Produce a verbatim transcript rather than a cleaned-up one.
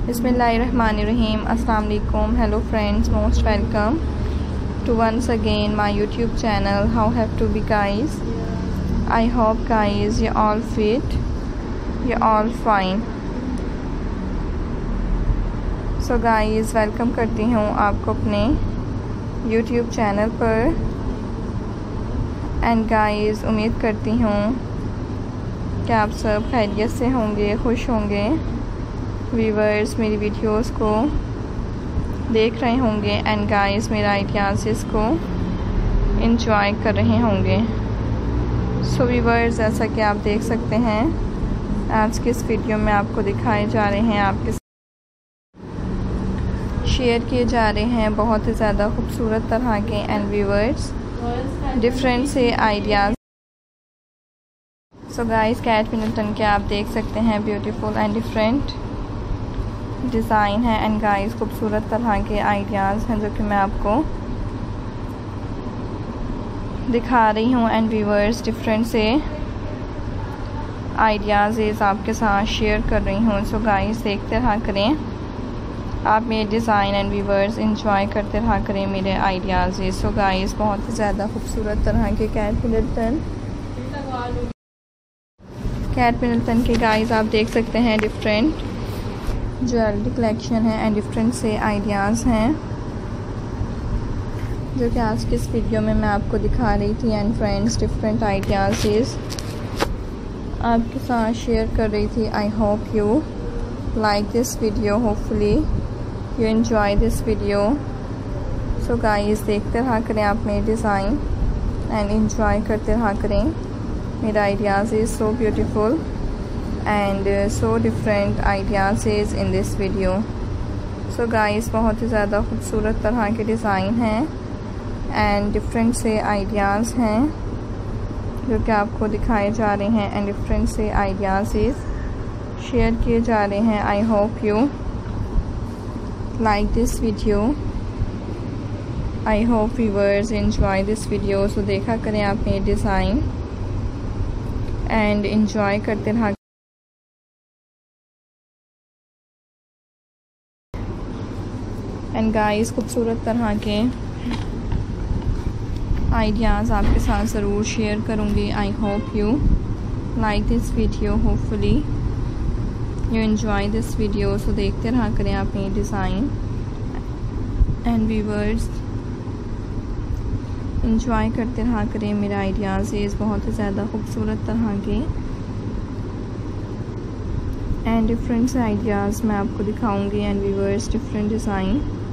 बिस्मिल्लाहिर्रहमानिर्रहीम। अस्सलाम वालेकुम। Hello friends, most welcome to once again my YouTube channel. How have to be guys? I hope guys you're all fit, you're all fine. So guys, welcome करती हूँ आपको अपने YouTube channel पर। And guys, उम्मीद करती हूँ कि आप सब खैरियत से होंगे, खुश होंगे। व्यूवर्स मेरी वीडियोस को देख रहे होंगे एंड गाइस मेरा आइडियाज़ को इंजॉय कर रहे होंगे। सो व्यूवर्स, जैसा कि आप देख सकते हैं, आज के इस वीडियो में आपको दिखाए जा रहे हैं, आपके शेयर किए जा रहे हैं बहुत ही ज़्यादा खूबसूरत तरह के एंड व्यूवर्स डिफरेंट से ideas. So guys, Kate Middleton के आप देख सकते हैं ब्यूटीफुल एंड डिफरेंट डिज़ाइन है एंड गाइस खूबसूरत तरह के आइडियाज़ हैं जो कि मैं आपको दिखा रही हूँ एंड व्यूवर्स डिफरेंट से आइडियाज़ आपके साथ शेयर कर रही हूँ। सो गाइस, देखते रहा करें आप मेरे डिज़ाइन एंड व्यूवर्स इंजॉय करते रहा करें मेरे आइडियाज़। सो गाइस, बहुत ही ज़्यादा खूबसूरत तरह के कैट मिडलटन कैट मिडलटन के गाइस आप देख सकते हैं डिफरेंट ज्वेलरी कलेक्शन है एंड डिफरेंट से आइडियाज़ हैं जो कि आज की इस वीडियो में मैं आपको दिखा रही थी एंड फ्रेंड्स डिफरेंट आइडियाज़ आपके साथ शेयर कर रही थी। I hope you like this video, hopefully you enjoy this video. So guys, देखते रहा करें आप मेरे डिज़ाइन एंड एंजॉय करते रहा करें मेरा ideas is so beautiful and uh, so different ideas is in this video. So guys, बहुत ही ज़्यादा खूबसूरत तरह के डिज़ाइन हैं एंड डिफरेंट से आइडियाज़ हैं जो कि आपको दिखाए जा रहे हैं एंड डिफरेंट से आइडियाज़ शेयर किए जा रहे हैं। I hope you like this video, I hope viewers enjoy this video. So देखा करें आप मेरे डिज़ाइन एंड एंजॉय करते रहा एंड गाइस खूबसूरत तरह के आइडियाज़ आपके साथ ज़रूर शेयर करूँगी। I hope you like this video, hopefully you enjoy this video. So देखते रहा करें आप मेरे डिज़ाइन एंड व्यूअर्स एंजॉय करते रहा करें मेरा आइडियाज़ बहुत ही ज़्यादा खूबसूरत तरह के एंड डिफरेंट से आइडियाज़ मैं आपको दिखाऊंगी एंड व्यूअर्स डिफरेंट डिज़ाइन